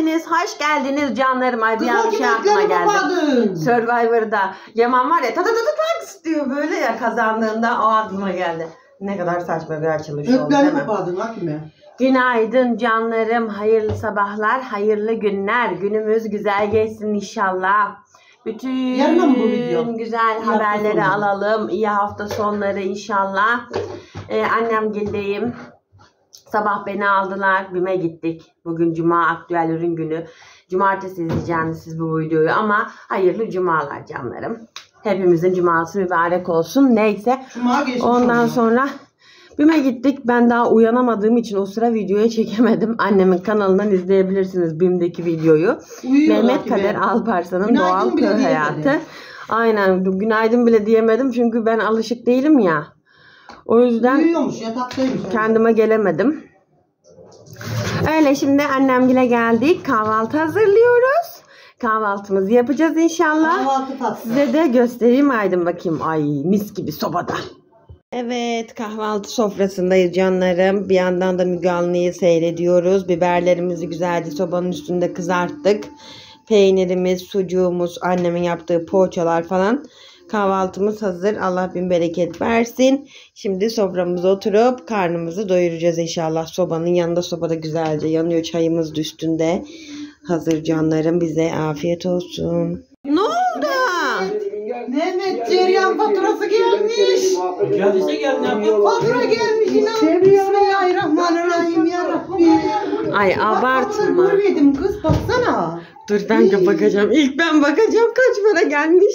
hoş geldiniz canlarım. Ay bir an şey aklıma geldi. Survivor'da Yaman var ya tak diyor böyle ya, kazandığında o aklıma geldi. Ne kadar saçma bir açılış oldu değil mi? Günaydın canlarım, hayırlı sabahlar, hayırlı günler. Günümüz güzel geçsin inşallah. Bütün güzel haberleri alalım. İyi hafta sonları inşallah. Annemgildeyim. Sabah beni aldılar. BİM'e gittik. Bugün Cuma, aktüel ürün günü. Cumartesi izleyeceksiniz siz bu videoyu ama hayırlı cumalar canlarım. Hepimizin cuması mübarek olsun. Neyse. Ondan sonra BİM'e gittik. Ben daha uyanamadığım için o sıra videoya çekemedim. Annemin kanalından izleyebilirsiniz BİM'deki videoyu. Mehmet Kader Alparslan'ın Doğal Köy Hayatı. Aynen. Günaydın bile diyemedim çünkü ben alışık değilim ya. O yüzden kendime gelemedim. Öyle, şimdi annemgile geldik. Kahvaltı hazırlıyoruz. Kahvaltımızı yapacağız inşallah. Size de göstereyim, aydın bakayım. Ay mis gibi sobada. Evet, kahvaltı sofrasındayız canlarım. Bir yandan da Müge Anlı'yı seyrediyoruz. Biberlerimizi güzelce sobanın üstünde kızarttık. Peynirimiz, sucuğumuz, annemin yaptığı poğaçalar falan. Kahvaltımız hazır. Allah bin bereket versin. Şimdi soframıza oturup karnımızı doyuracağız inşallah. Sobanın yanında, sobada güzelce yanıyor. Çayımız da üstünde. Hazır canlarım, bize afiyet olsun. Ne oldu? Mehmet, cereyan faturası gelmiş. Geldiyse gel, ne yapıyor? Fatura gelmiş inan. Bismillahirrahmanirrahim yarabbim. Ay abartma. Görmedim kız, baksana. Dur ben de bakacağım. İlk ben bakacağım kaç para gelmiş.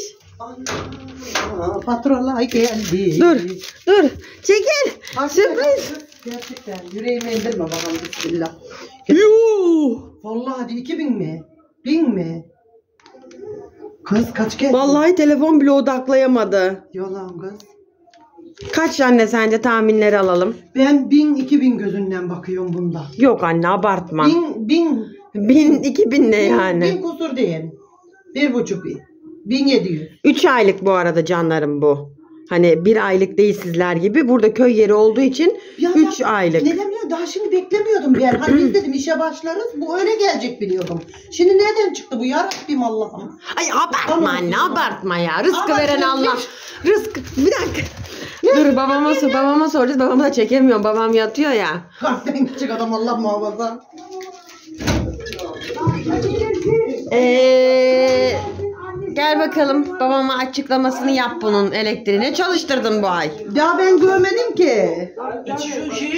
Faturalar geldi. Dur. Çekil. Sürpriz. Gerçekten yüreğime indirme bakalım, bismillah. Yuh. Vallahi hadi 2000 mi? 1000 mi? Kız kaç geldi? Vallahi telefon bile odaklayamadı. Yalan kız. Kaç anne, sence tahminleri alalım? Ben 1000-2000 gözünden bakıyorum bunda. Yok anne, abartma. 1000-2000 ne yani? 1000 kusur değil. 1,5 1700. 3 aylık bu arada canlarım bu. Hani 1 aylık değil sizler gibi. Burada köy yeri olduğu için 3 aylık. Neden biliyor? Daha şimdi beklemiyordum ben. Hani biz dedim işe başlarız. Bu öyle gelecek biliyordum. Şimdi nereden çıktı bu ya Rabbim Allah'ım? Ay abartma anne, abartma ya. Rızkı veren Allah. Rızkı. Bir dakika. Dur babama soracağız. Babamı da çekemiyorum. Babam yatıyor ya. Kalpten küçük adam, Allah muhafaza. Gel bakalım, babama açıklamasını yap bunun elektriğine. Çalıştırdın bu ay. Ya ben görmedim ki. Şu şeyi.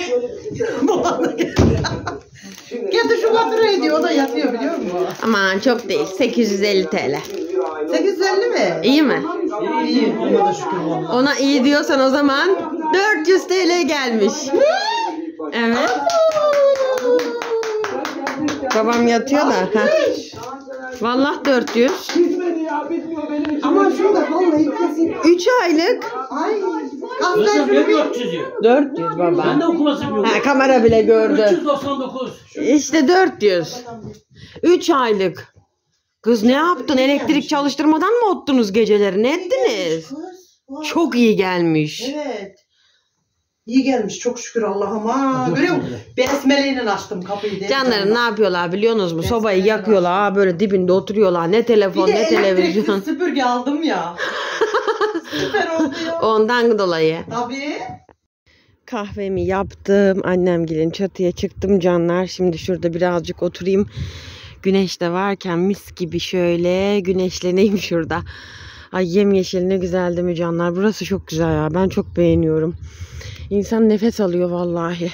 Getir şu faturayı diyor, o da yatıyor biliyor musun? Aman çok değil, 850 TL. 850 mi? İyi mi? İyi, ona da şükür vallahi. Ona iyi diyorsan o zaman 400 TL gelmiş. Evet. Babam yatıyor da. Vallahi 400. Ama şurada vallahi kesin. 3 aylık. Ay. Nasıl bir 400 diyor? 400 baba. Ben de okuması biliyorum. Ha, kamera bile gördü. 399. İşte 400. 3 aylık. Kız ne yaptın? Elektrik çalıştırmadan mı ottunuz geceleri? Ne ettiniz? Çok iyi gelmiş. Evet. İyi gelmiş çok şükür Allah'ıma. Görüyor musun? Besmeleyle açtım kapıyı. Canlarım ne yapıyorlar biliyorsunuz mu? Sobayı yakıyorlar. Böyle dibinde oturuyorlar. Ne telefon ne televizyon. Süpürge aldım ya. Süper oldu ya. Ondan dolayı. Tabii. Kahvemi yaptım. Annemgilin çatıya çıktım canlar. Şimdi şurada birazcık oturayım. Güneş de varken mis gibi şöyle güneşleneyim şurada. Ay yemyeşil ne güzel değil mi canlar? Burası çok güzel ya. Ben çok beğeniyorum. İnsan nefes alıyor vallahi.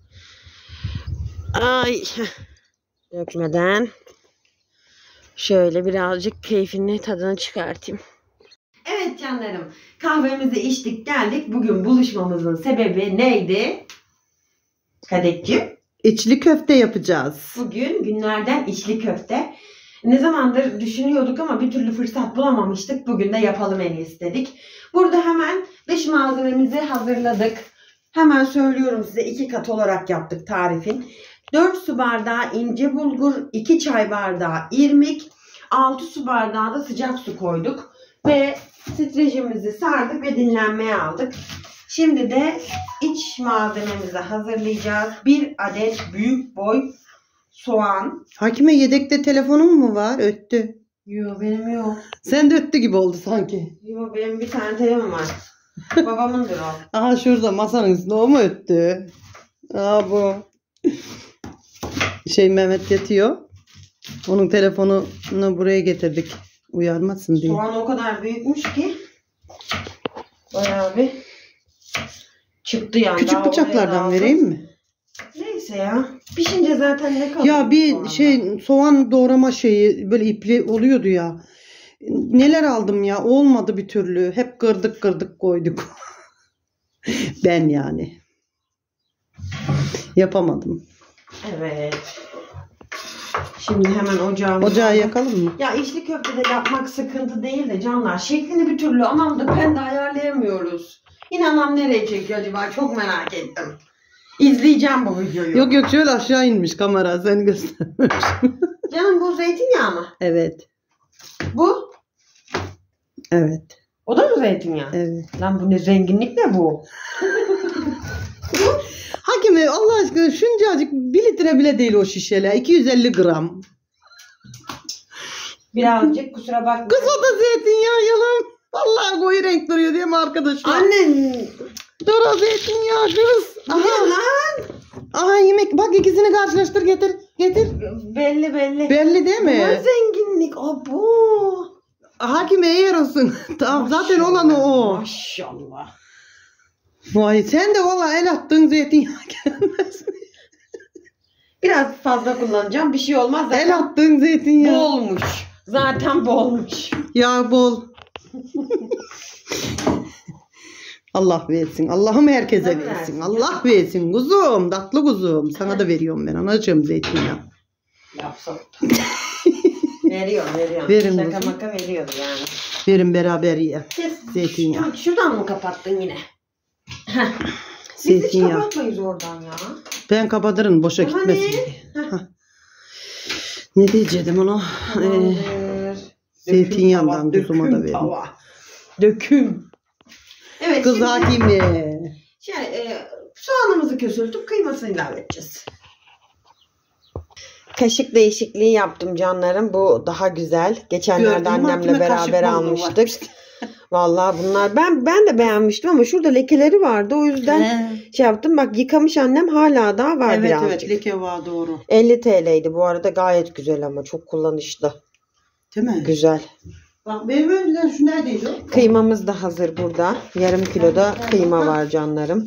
Ay. Dökmeden. Şöyle birazcık keyfini, tadını çıkartayım. Evet canlarım. Kahvemizi içtik geldik. Bugün buluşmamızın sebebi neydi? Kadekciğim. İçli köfte yapacağız. Bugün günlerden içli köfte. Ne zamandır düşünüyorduk ama bir türlü fırsat bulamamıştık. Bugün de yapalım en iyisi dedik. Burada hemen dış malzememizi hazırladık. Hemen söylüyorum size, 2 kat olarak yaptık tarifin. 4 su bardağı ince bulgur, 2 çay bardağı irmik, 6 su bardağı da sıcak su koyduk. Ve streçimizi sardık ve dinlenmeye aldık. Şimdi de iç malzememizi hazırlayacağız. 1 adet büyük boy soğan. Hakime yedekte telefonun mu var? Öttü. Yok benim yok. Sen de öttü gibi oldu sanki. Yok benim bir tane telefon var. Babamındır o. Aha şurada masanın üstünde o mu öttü? Aa bu. Mehmet yatıyor. Onun telefonunu buraya getirdik. Uyarmasın diye. Soğan o kadar büyükmüş ki. Bayağı bir çıktı yani. Küçük Daha bıçaklardan oraya vereyim mi? Neyse ya. Pişince zaten ne kalır? Ya bir soğandan? soğan doğrama şeyi böyle ipli oluyordu ya. Neler aldım ya, olmadı bir türlü. Hep kırdık koyduk. Ben yani. Yapamadım. Evet. Şimdi hemen ocağımızı... Ocağı yakalım mı? Ya içli köfte de yapmak sıkıntı değil de canlar. Şeklini bir türlü anam da ben de ayarlayamıyoruz. Yine anam nereye çekiyor acaba? Çok merak ettim. İzleyeceğim bu videoyu. Yok şöyle aşağı inmiş kamera, seni göstermiş. Canım bu zeytinyağı mı? Evet. Bu? Evet. O da mı zeytinyağı? Evet. Lan bu ne zenginlik ne bu? Hakime Allah aşkına şuncacık 1 litre bile değil o şişeler. 250 gram. Birazcık kusura bakma. Kız o da zeytinyağı yalan. Vallahi koyu renk duruyor değil mi arkadaşlar? Annen. Dur o zeytinyağı kız. Bu ne lan? Aha yemek. Bak ikisini karşılaştır, getir. Getir. Belli. Belli değil Bu ne mi? zenginlik? O bu. Hakime eğer olsun. Tamam zaten olan o. Maşallah. Vay sen de valla el attığın zeytinyağı gelmez. Biraz fazla kullanacağım. Bir şey olmaz. Zaten El attığın zeytinyağı. bolmuş. Zaten bolmuş. Ya bol. Allah versin. Allah'ım herkese Tabii versin. versin. Allah versin kuzum. Tatlı kuzum. Sana da veriyorum ben. Anacığım zeytinyağı. Yapsam. Veriyor. Verin Şaka kızım. maka veriyor yani. Verin beraber ye. Zeytinyağı. Şuradan mı kapattın yine? Heh. Biz hiç Zeytinyağı. kapatmayız oradan ya. Ben kapatırım boşa Hani? gitmesin diye. Hah. Ne diyeceğim ona? Tamamdır. Zeytinyağından Döküm kuzuma tava, da verin. tava. Döküm. Evet. Kız şimdi, Hakime. soğanımızı kösültüp kıymasını ilave edeceğiz. Kaşık değişikliği yaptım canlarım. Bu daha güzel. Geçenlerde Gördüm, annemle Hakime beraber kaşık bozukluğu almıştık. varmış. Vallahi bunlar ben de beğenmiştim ama şurada lekeleri vardı. O yüzden şey yaptım. Bak yıkamış annem, hala daha var Evet birazcık. leke var doğru. 50 TL'ydi bu arada, gayet güzel ama çok kullanışlı. Değil mi? Güzel. Bak benim önceden şu neredeydi o? Kıymamız da hazır burada. Yarım kiloda kıyma var canlarım.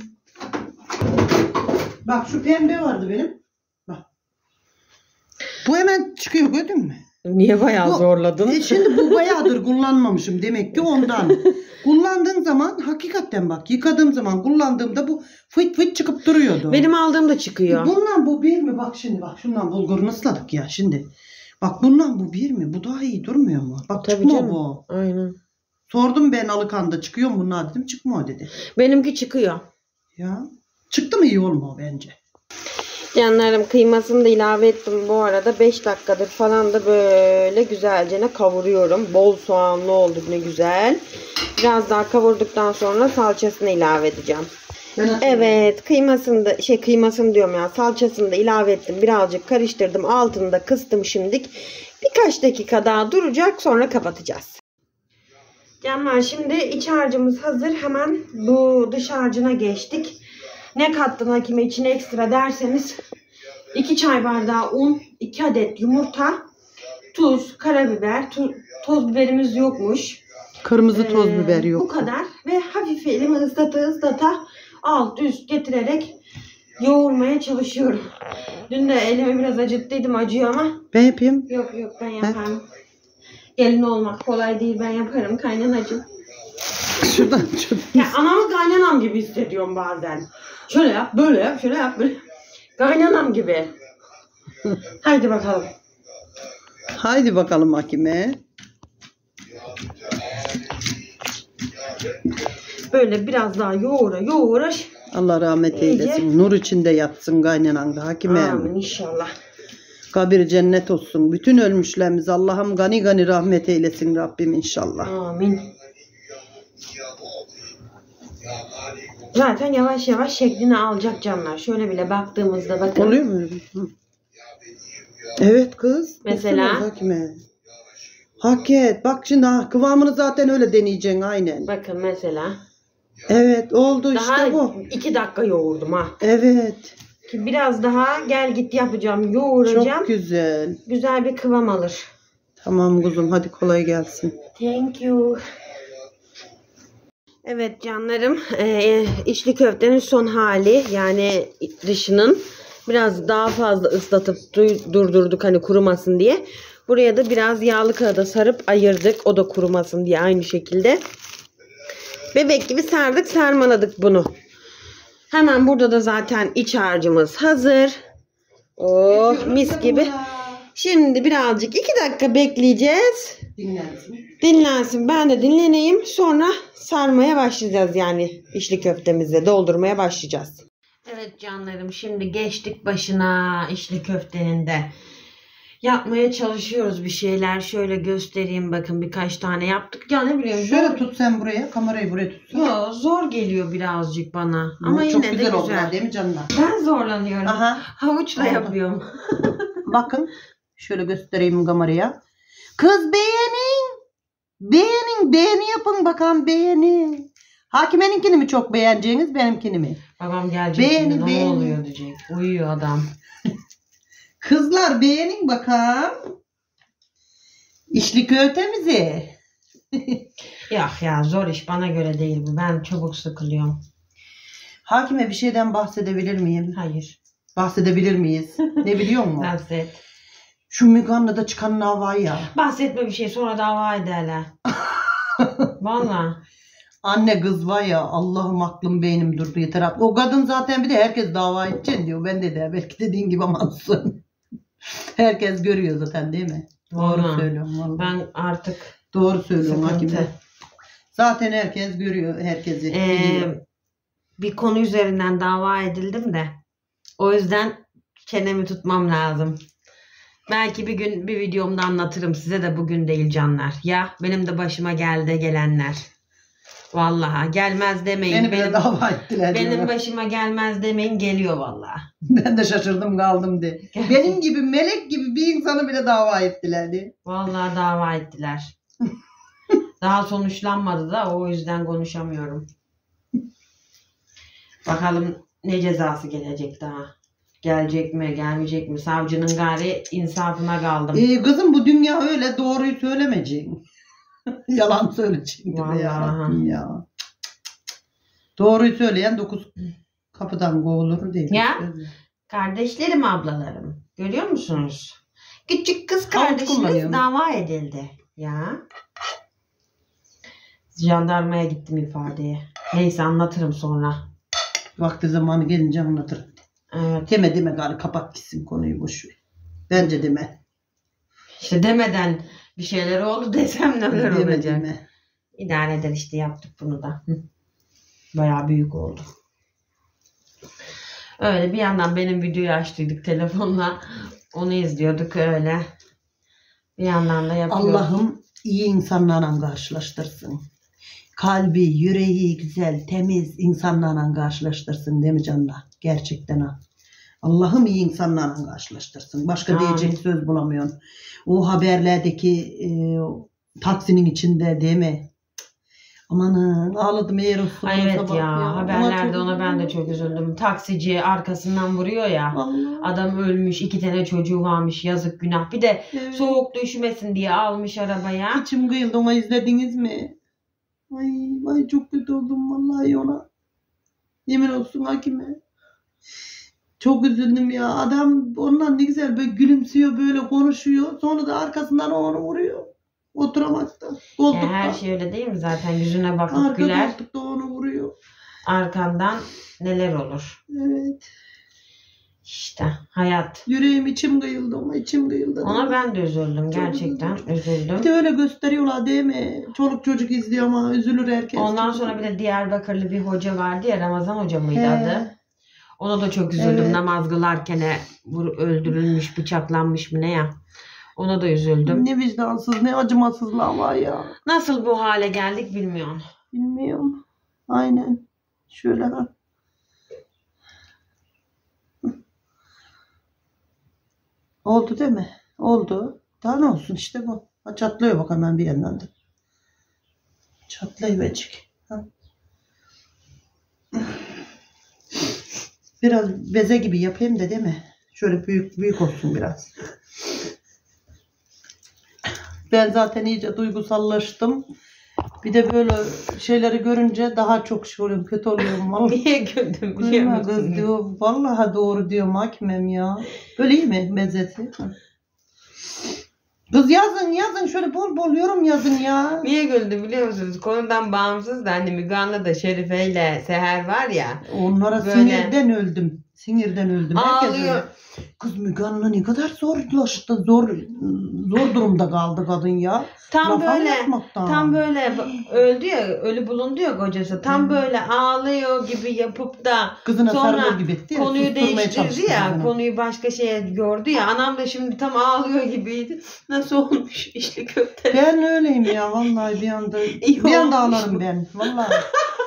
Bak şu pembe vardı benim. Bak. Bu hemen çıkıyor, gördün mü? Niye bayağı Bu- zorladın? Şimdi bu bayağıdır kullanmamışım demek ki ondan. Kullandığım zaman hakikaten bak yıkadığım zaman kullandığımda bu fıt çıkıp duruyordu. Benim aldığım da çıkıyor. Bundan bu bir mi? Bak şimdi bak şundan bulgurunu ısladık ya şimdi. Bak bundan bu bir mi? Bu daha iyi durmuyor mu? Bak Tabii çıkmıyor canım. bu. Aynen. Sordum ben Alıkan'da çıkıyor mu bunlar dedim, çıkmıyor dedi. Benimki çıkıyor. Ya çıktı mı iyi olmuyor bence. Canlarım kıymasını da ilave ettim bu arada. 5 dakikadır falan da böyle güzelce kavuruyorum. Bol soğanlı oldu, ne güzel. Biraz daha kavurduktan sonra salçasını ilave edeceğim. Evet, kıymasını diyorum ya, salçasını da ilave ettim. Birazcık karıştırdım. Altını da kıstım şimdilik. Birkaç dakika daha duracak, sonra kapatacağız. Canlar şimdi iç harcımız hazır. Hemen bu dış harcına geçtik. Ne kattın Hakime içine ekstra derseniz 2 çay bardağı un, 2 adet yumurta, tuz, karabiber, toz biberimiz yokmuş. Kırmızı toz biber yok. Bu kadar ve hafif elimi ıslata alt üst getirerek yoğurmaya çalışıyorum. Dün de elimi biraz acıttıydım, acıyor ama. Ben yapayım. Yok ben yaparım. Gelin olmak kolay değil, ben yaparım kaynanacığım. Şuradan. Ya anamı kaynanam gibi hissediyorum bazen. Şöyle yap, böyle yap, şöyle yap, böyle. Kaynanam gibi. Haydi bakalım. Haydi bakalım Hakime. Böyle biraz daha yoğura. Allah rahmet İyice. eylesin. Nur içinde yatsın kaynanan da Hakime. Amin inşallah. Kabir cennet olsun. Bütün ölmüşlerimiz Allah'ım gani rahmet eylesin Rabbim inşallah. Amin. Zaten yavaş yavaş şeklini alacak canlar. Şöyle bile baktığımızda bakın. Oluyor mu? Hı. Evet kız. Mesela? Baksana Hakime. Hak et. Bak şimdi kıvamını zaten öyle deneyeceksin aynen. Bakın mesela. Evet oldu Daha işte bu. 2 dakika yoğurdum ha. Evet. Ki biraz daha gel git yapacağım. Yoğuracağım. Çok güzel. Güzel bir kıvam alır. Tamam kuzum hadi kolay gelsin. Thank you. Evet canlarım, içli köftenin son hali, yani dışının biraz daha fazla ıslatıp durdurduk hani kurumasın diye. Buraya da biraz yağlı kağıda sarıp ayırdık, o da kurumasın diye aynı şekilde. Bebek gibi sardık, sarmaladık bunu. Hemen burada da zaten iç harcımız hazır. Oh mis gibi. Şimdi birazcık 2 dakika bekleyeceğiz. Dinlensin. Ben de dinleneyim. Sonra sarmaya başlayacağız, yani içli köftemizi doldurmaya başlayacağız. Evet canlarım, şimdi geçtik başına içli köftenin de. Yapmaya çalışıyoruz bir şeyler. Şöyle göstereyim, bakın birkaç tane yaptık. Ya ne bileyim. Şöyle tut sen buraya, kamerayı buraya tut. Yo, zor geliyor birazcık bana. Ama çok yine güzel de oldu güzel. değil mi canlar? Ben zorlanıyorum. Aha. Havuçla Oldu. yapıyorum. Bakın şöyle göstereyim kameraya. Kız beğenin. Beğeni yapın bakalım beğeni. Hakimeninkini mi çok beğeneceğiniz, benimkini mi? Babam gelecek şimdi, ne Beğeni. oluyor diyecek. Uyuyor adam. Kızlar beğenin bakalım. İçli köftemizi. Yok ya, zor iş, bana göre değil bu. Ben çabuk sıkılıyorum. Hakime bir şeyden bahsedebilir miyim? Hayır. Bahsedebilir miyiz? Ne biliyor musun? Bahset. Şu Müge çıkan var ya. Bahsetme bir şey, sonra dava ederler. Valla. Anne kız var ya, Allah'ım aklım beynim durdu yeter. O kadın zaten bir de herkes dava edeceksin diyor. Ben de belki dediğin gibi amansın. Herkes görüyor zaten değil mi? Doğru Vallahi. söylüyorum vallahi. Ben artık Doğru söylüyorum sıkıntı. Hakime. Zaten herkes görüyor herkesi. Biliyor. Bir konu üzerinden dava edildim de. O yüzden çenemi tutmam lazım. Belki bir gün bir videomda anlatırım size de, bugün değil canlar. Ya benim de başıma gelenler. Vallahi gelmez demeyin. Beni bile dava ettiler. Benim diyorlar. başıma gelmez demeyin, geliyor vallahi. Ben de şaşırdım kaldım de. Benim gibi melek gibi bir insanı bile dava ettiler diye. Vallahi dava ettiler. Daha sonuçlanmadı da, o yüzden konuşamıyorum. Bakalım ne cezası gelecek daha. Gelecek mi, gelmeyecek mi? Savcının gari insafına kaldım. Kızım bu dünya öyle, doğruyu söylemeyeceksin. Yalan söyleyeceksin. Vallahi. Ya. Doğruyu söyleyen 9 kapıdan kovulur değil. Ya. Kardeşlerim, ablalarım. Görüyor musunuz? Küçük kız kardeşimiz kullanıyorum. dava edildi. Ya. Jandarmaya gittim ifadeye. Neyse, anlatırım sonra. Vakti zamanı gelince anlatırım. Evet. Deme gari, kapat gitsin konuyu, boş ver. Bence deme. İşte demeden bir şeyler oldu desem neler olacak. Deme. İdare eder işte, yaptık bunu da. Bayağı büyük oldu. Öyle bir yandan benim videoyu açtıydık telefonla. Onu izliyorduk öyle. Bir yandan da yapıyorduk. Allah'ım iyi insanlarla karşılaştırsın. Kalbi, yüreği güzel, temiz insanlarla karşılaştırsın değil mi canlar? Gerçekten ha. Allah'ım iyi insanlarla karşılaştırsın. Başka Amin. diyecek söz bulamıyorum. O haberlerdeki taksinin içinde değil mi? Amanın ağladım eğer olsun. Ay evet sabah ya, haberlerde çok ona ben de çok üzüldüm. Taksici arkasından vuruyor ya. Vallahi. Adam ölmüş, 2 tane çocuğu varmış, yazık günah. Bir de Evet. soğukta üşümesin diye almış arabaya. İçim kıyıldı, onu izlediniz mi? Ay çok kötü oldum vallahi ona. Yemin olsun Hakime. Çok üzüldüm ya. Adam ondan ne güzel böyle gülümsüyor, böyle konuşuyor. Sonra da arkasından onu vuruyor. Oturamakta. Koltukta. Her şey öyle değil mi zaten? Yüzüne bakıp Arka güler. koltukta onu vuruyor. Arkandan neler olur? Evet. İşte hayat. Yüreğim, içim kıyıldı ama içim kıyıldı. Ona ben de üzüldüm. Gerçekten üzüldüm. Bir de öyle gösteriyorlar değil mi? Çoluk çocuk izliyor ama üzülür herkes. Ondan sonra bir de Diyarbakırlı bir hoca vardı ya, Ramazan hoca mıydı He. adı? Ona da çok üzüldüm. Evet. Namaz kılarken öldürülmüş, bıçaklanmış mı ne ya? Ona da üzüldüm. Ne vicdansız, ne acımasızlar var ya. Nasıl bu hale geldik bilmiyorum. Bilmiyorum. Aynen. Şöyle ha. Oldu değil mi? Oldu. Daha ne olsun işte bu. Ha, çatlıyor bak hemen bir yandan da. Çatlayıverecek. Ha. Biraz beze gibi yapayım da değil mi? Şöyle büyük büyük olsun biraz. Ben zaten iyice duygusallaştım. Bir de böyle şeyleri görünce daha çok şey oluyorum. Kötü oluyorum. Vallahi. Niye güldün biliyor Gülme musun? kız diyor. Vallahi doğru diyor hakimem ya. Böyle iyi mi mezzesi? Kız yazın şöyle bol bol yorum yazın ya. Niye güldü biliyor musunuz? Konudan bağımsız da hani Müge Anlı da Şerife ile Seher var ya. Onlara Böyle. sinirden öldüm. Sinirden öldüm. Herkes Ağlıyor. öyle. Kız Müge Anlı ne kadar zorlaştı. Zor durumda kaldı kadın ya. Tam Laf böyle anlatmaktan. tam böyle öldü ya, ölü bulundu ya kocası. Tam böyle ağlıyor gibi yapıp da Kızına sonra sarılır gibi etti ya. konuyu susturmaya değiştirdi çalıştı ya. kızını. Konuyu başka şeye gördü ya. Anam da şimdi tam ağlıyor gibiydi. Nasıl olmuş içli köfte? Ben öyleyim ya vallahi bir anda. İyi Bir anda olmuş ağlarım bu. ben. Vallahi.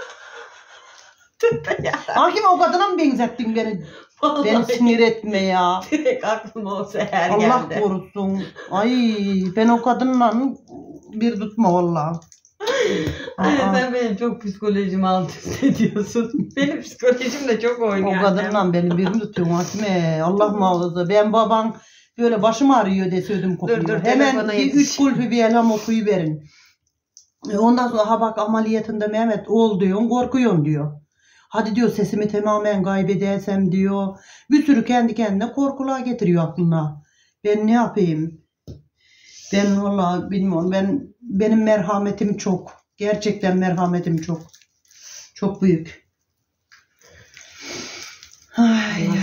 Tövbe ya. Hakim o kadına mı benzettin beni? Beni Vallahi sinir etme ya. direkt aklıma o Seher Allah geldi. korusun. Ay ben o kadınla bir tutma vallahi. Ay, Aa, sen benim çok psikolojimi alt üst ediyorsun. Benim psikolojim de çok o oynuyor. kadınla beni bir tutuyorsun Hakime. Allah muhafaza. Ben baban böyle başım ağrıyor deseydim kokuyor. Dur, Hemen telefona bir yetiş. 3 kulübü bir elham okuyuverin. Ondan sonra ha bak ameliyatında Mehmet ol diyorsun korkuyorsun diyor. Hadi diyor sesimi tamamen kaybedersem diyor. Bir sürü kendi kendine korkular getiriyor aklına. Ben ne yapayım? Ben vallahi bilmiyorum. Benim merhametim çok. Gerçekten merhametim çok. Çok büyük. Ay, ay.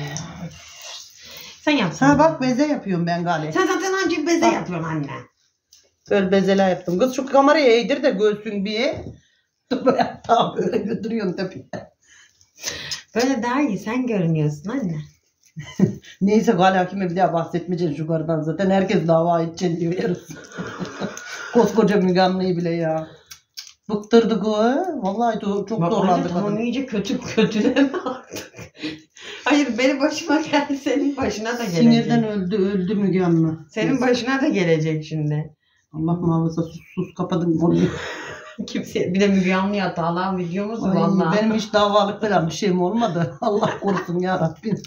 Sen yapsana. Ha bak beze yapıyorum ben galiba. Sen zaten ancak beze Bak. yapıyorsun anne. Böyle bezeler yaptım. Kız şu kamerayı eğdir de görsün bir. Böyle daha böyle götürüyorum tabii. Böyle daha iyi sen görünüyorsun anne. Neyse Gali Hakim'e bir daha bahsetmeyeceğiz şu karıdan zaten. Herkes dava edeceksin diyor yarısı. Koskoca Müge Anlı'yı bile ya. Bıktırdık o. Vallahi çok Bak zorlandık. anne tamam kadın. iyice kötüleme artık. Hayır benim başıma geldi senin başına da gelecek. Sinirden öldü Müge Anlı. Senin başına da gelecek şimdi. Allah muhafaza sus kapadın konuyu. Kimse bir de Müge Anlı hatalan videomuz Ay, vallahi. benim hiç davalık falan bir şeyim olmadı. Allah korusun ya Rabbim.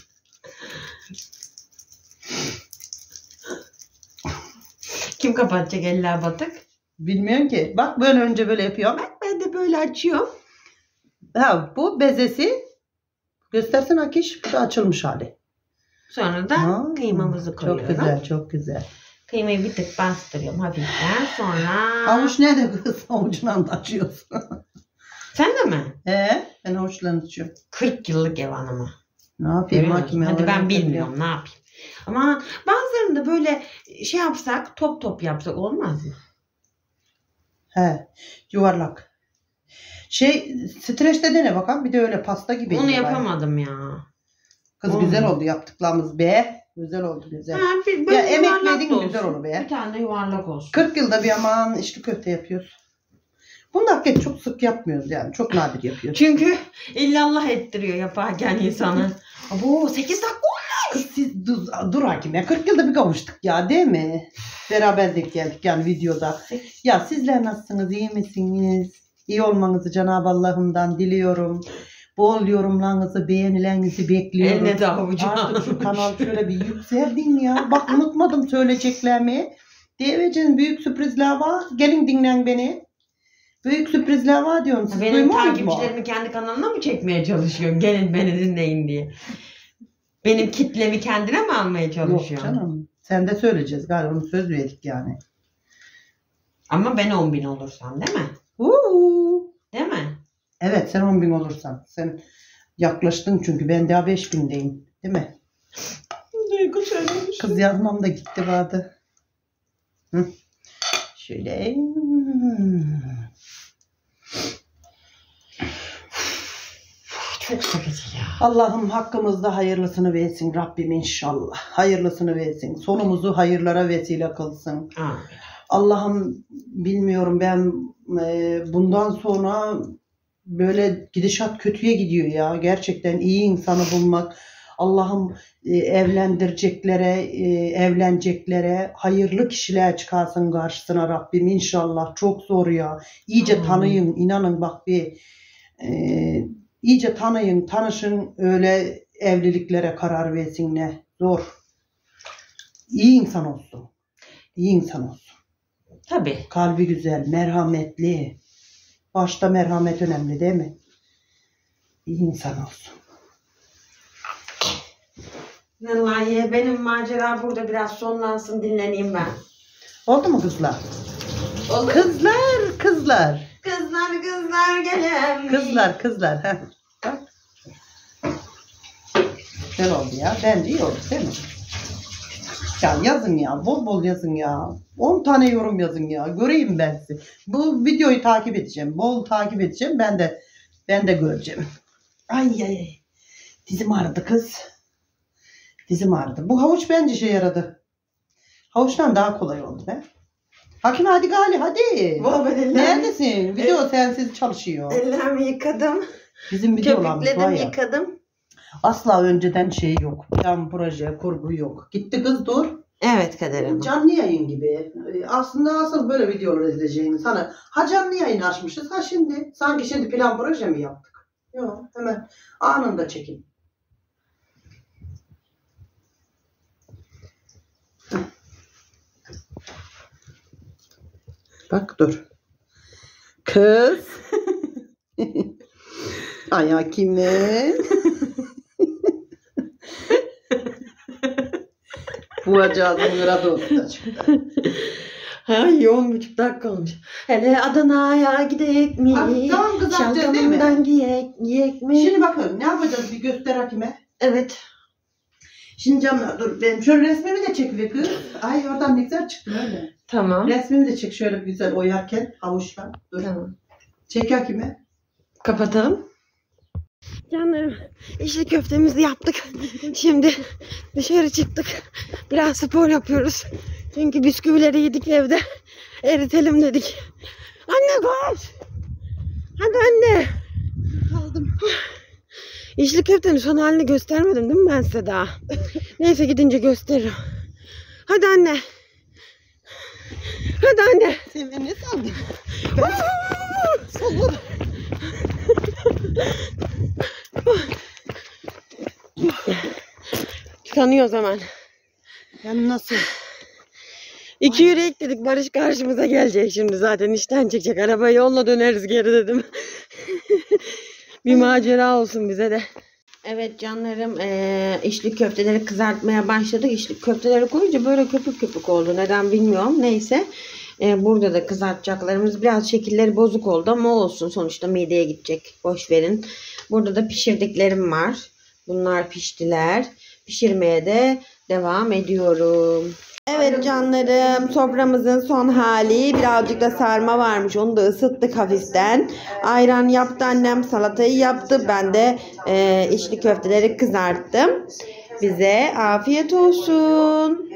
Kim kapatacak eller batık? Bilmiyorum ki. Bak böyle önce böyle yapıyorum. Ben de böyle açıyorum. Ha bu bezesi. Göstersin Akiş. Bu da açılmış hali. Sonra da Ha, kıymamızı koyuyorum. Çok güzel çok güzel. Kıymayı bir tık bastırıyorum hafiften. Sonra... Havuç nerede kız? Havucundan da açıyorsun. Sen de mi? Ben havuçlarını açıyorum. 40 yıllık ev hanımı. Ne yapayım Görüyor Hakim? musun? Hadi ben öğrendim bilmiyorum ne yapayım. Ama bazılarında böyle şey yapsak top top yapsak olmaz mı? He, yuvarlak. Streçte dene bakalım. Bir de öyle pasta gibi. Onu yiyor yapamadım ya. Kız Olmadı. güzel oldu yaptıklarımız be. Güzel oldu güzel. Ha, bir, Ya böyle emekledin yuvarlak da güzel olsun. onu be. Bir tane de yuvarlak olsun. 40 yılda bir aman içli köfte yapıyoruz. Bunu da hakikaten çok sık yapmıyoruz yani. Çok nadir yapıyoruz. Çünkü illallah ettiriyor yaparken insanı. Bu 8 dakika. Kız siz dur Hakim ya. 40 yılda bir kavuştuk ya değil mi? Beraber denk geldik yani videoda. Ya sizler nasılsınız? İyi misiniz? İyi olmanızı Cenab-ı Allah'ımdan diliyorum. Bol yorumlarınızı, beğenilerinizi bekliyorum. Eline de avucuna Artık şu almış. kanal şöyle bir yükseldin ya. Bak unutmadım söyleyeceklerimi. Devecin büyük sürprizler var. Gelin dinlen beni. Büyük sürprizler var diyorum. Siz Benim duymuyor musunuz? takipçilerimi kendi kanalına mı çekmeye çalışıyorsun? Gelin beni dinleyin diye. Benim kitlemi kendine mi almaya Yok çalışıyorsun? canım. Sen de söyleyeceğiz galiba. Onu söz verdik yani. Ama ben 10.000 olursam değil mi? Değil mi? Evet sen 10.000 olursan. Sen yaklaştın çünkü ben daha 5.000'deyim. Değil mi? Duygu söylemiş. Kız yazmam da gitti vardı. Hı. Şöyle. Çok sıkıcı ya. Allah'ım hakkımızda hayırlısını versin Rabbim inşallah. Hayırlısını versin. Sonumuzu hayırlara vesile kılsın. Amin. Allah'ım bilmiyorum ben bundan sonra böyle gidişat kötüye gidiyor ya. Gerçekten iyi insanı bulmak. Allah'ım evleneceklere hayırlı kişiler çıkarsın karşısına Rabbim inşallah. Çok zor ya. İyice tanıyın, inanın bak iyice tanıyın, tanışın, öyle evliliklere karar versinler. Zor. İyi insan olsun. İyi insan olsun. Tabii. Kalbi güzel, merhametli. Başta merhamet önemli değil mi? İyi insan olsun. Vallahi benim macera burada biraz sonlansın, dinleneyim ben. Oldu mu kızlar? Oldu. Kızlar. Kızlar gelin. Kızlar. Heh. Bak. Güzel oldu ya. Bence iyi oldu değil mi? Ya yazın ya. Bol bol yazın ya. 10 tane yorum yazın ya. Göreyim ben sizi. Bu videoyu takip edeceğim. Bol takip edeceğim. Ben de göreceğim. Ay. Dizim ağrıdı kız. Dizim ağrıdı. Bu havuç bence şey yaradı. Havuçtan daha kolay oldu be. Hakim hadi Gali hadi. Neredesin? Video sensiz çalışıyor. Ellerimi yıkadım. Bizim videolarımız var Köpükledim, ya. yıkadım. Asla önceden şey yok. Plan, proje, kurgu yok. Gitti kız dur. Evet Kaderim. Canlı yayın gibi. Aslında asıl böyle videolar izleyeceğiniz. Canlı yayın açmışız. Şimdi. Sanki şimdi plan proje mi yaptık? Yok hemen anında çekin. Bak dur. Kız. Ay Hakime. Bu acazımlara dosta çıktı. Ay 10,5 dakika olmuş. Hele Adana'ya gidek mi? Tamam kız atacağız değil mi? Şalgamından giyek mi? Şimdi bakın ne yapacağız bir göster Hakime. Evet. Şimdi canlar dur ben şöyle resmimi de çek be kız. Ay oradan ne güzel çıktı öyle. Tamam. Resmimi de çek şöyle güzel oyarken havuçla. Dur. Tamam. Çek Hakime. Kapatalım. Canlarım, içli köftemizi yaptık. Şimdi dışarı çıktık. Biraz spor yapıyoruz. Çünkü bisküvileri yedik evde. Eritelim dedik. Anne koş. Hadi anne. Kaldım. İçli köftenin son halini göstermedim değil mi ben size daha? Neyse gidince gösteririm. Hadi anne. Hadi anne. Sen beni ne sandın? Tıkanıyoruz hemen. Yani nasıl? 2 yürek dedik. Barış karşımıza gelecek şimdi zaten. İşten çekecek. Arabayı yolla döneriz geri dedim. Bir macera olsun bize de. Evet canlarım, içli köfteleri kızartmaya başladık. İçli köfteleri koyunca böyle köpük köpük oldu. Neden bilmiyorum. Neyse. Burada da kızartacaklarımız biraz şekilleri bozuk oldu ama olsun. Sonuçta mideye gidecek. Boş verin. Burada da pişirdiklerim var. Bunlar piştiler. Pişirmeye de devam ediyorum. Evet canlarım, soframızın son hali. Birazcık da sarma varmış. Onu da ısıttık hafiften. Ayran yaptı annem, salatayı yaptı. Ben de içli köfteleri kızarttım. Bize afiyet olsun.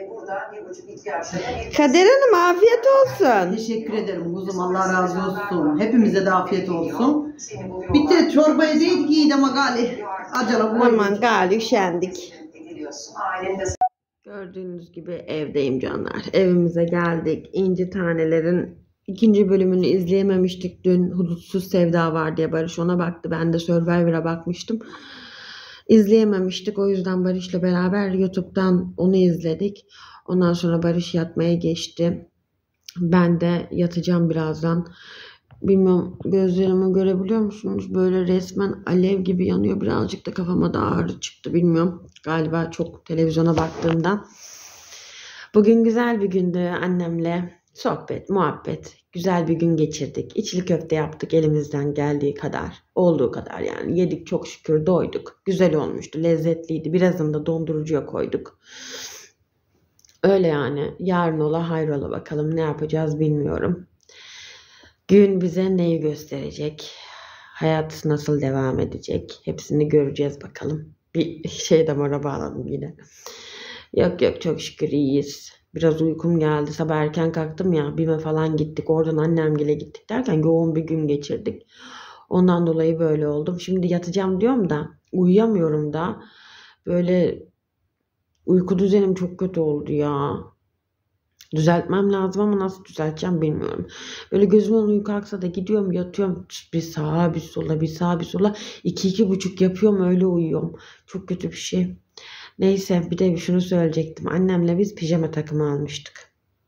Kader Hanım afiyet olsun. Teşekkür ederim kuzum. Allah razı olsun. Hepimize de afiyet olsun. Bitti çorbayı değil ki ama gali. Acele bu. Aman gali üşendik. Gördüğünüz gibi evdeyim canlar. Evimize geldik. İnci Tanelerin 2. bölümünü izleyememiştik. Dün Hudutsuz Sevda var diye Barış ona baktı. Ben de Survivor'a bakmıştım. İzleyememiştik. O yüzden Barış'la beraber YouTube'dan onu izledik. Ondan sonra Barış yatmaya geçti. Ben de yatacağım birazdan. Bilmiyorum, gözlerimi görebiliyor musunuz? Böyle resmen alev gibi yanıyor. Birazcık da kafama da ağrı çıktı. Bilmiyorum. Galiba çok televizyona baktığımdan. Bugün güzel bir gündü annemle. Sohbet, muhabbet. Güzel bir gün geçirdik. İçli köfte yaptık elimizden geldiği kadar. Olduğu kadar yani. Yedik çok şükür, doyduk. Güzel olmuştu, lezzetliydi. Birazını da dondurucuya koyduk. Öyle yani. Yarın ola hayrola bakalım. Ne yapacağız bilmiyorum. Gün bize neyi gösterecek? Hayat nasıl devam edecek? Hepsini göreceğiz bakalım. Bir şey damara bağladım yine. Yok çok şükür iyiyiz. Biraz uykum geldi. Sabah erken kalktım ya. BİM'e falan gittik. Oradan annemgile gittik derken yoğun bir gün geçirdik. Ondan dolayı böyle oldum. Şimdi yatacağım diyorum da uyuyamıyorum da. Böyle uyku düzenim çok kötü oldu ya. Düzeltmem lazım ama nasıl düzelteceğim bilmiyorum. Böyle gözümden uyku aksa da gidiyorum yatıyorum. Bir sağa bir sola bir sağa bir sola. 2-2,5 yapıyorum öyle uyuyorum. Çok kötü bir şey. Neyse bir de şunu söyleyecektim. Annemle biz pijama takımı almıştık.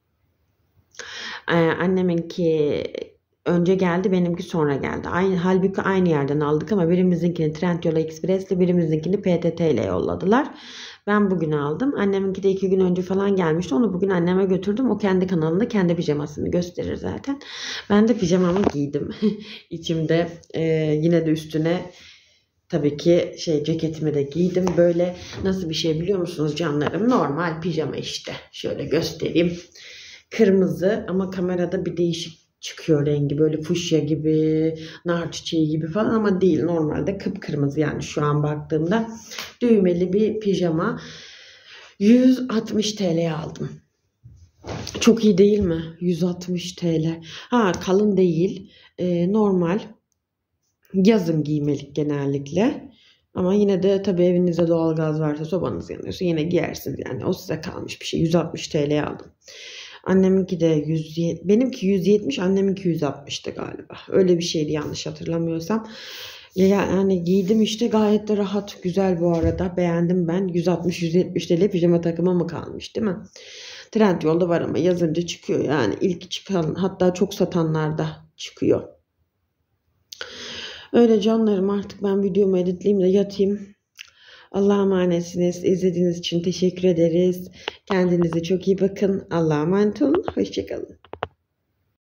Anneminki önce geldi, benimki sonra geldi. Halbuki aynı yerden aldık ama birimizinkini Trendyol Express'le, birimizinkini PTT ile yolladılar. Ben bugün aldım. Anneminki de 2 gün önce falan gelmişti. Onu bugün anneme götürdüm. O kendi kanalında kendi pijamasını gösterir zaten. Ben de pijamamı giydim. İçimde yine de üstüne tabii ki ceketimi de giydim. Böyle nasıl bir şey biliyor musunuz canlarım? Normal pijama işte. Şöyle göstereyim. Kırmızı ama kamerada bir değişik çıkıyor rengi. Böyle fuşya gibi, nar çiçeği gibi falan ama değil. Normalde kıpkırmızı yani şu an baktığımda. Düğmeli bir pijama. 160 TL'ye aldım. Çok iyi değil mi? 160 TL. Ha, kalın değil. Normal. Yazın giymelik genellikle. Ama yine de tabii evinizde doğalgaz varsa, sobanız yanıyorsa yine giyersiniz. Yani o size kalmış bir şey. 160 TL'ye aldım. Anneminki de benimki 170, anneminki 160'tı galiba. Öyle bir şeydi yanlış hatırlamıyorsam. Yani giydim işte, gayet de rahat, güzel bu arada. Beğendim ben. 160-170 TL pijama takıma mı kalmış değil mi? Trendyol'da var ama yazınca çıkıyor. Yani ilk çıkan, hatta çok satanlarda çıkıyor. Öyle canlarım, artık ben videomu editleyeyim de yatayım. Allah'a emanetsiniz. İzlediğiniz için teşekkür ederiz. Kendinize çok iyi bakın. Allah'a emanet olun. Hoşçakalın.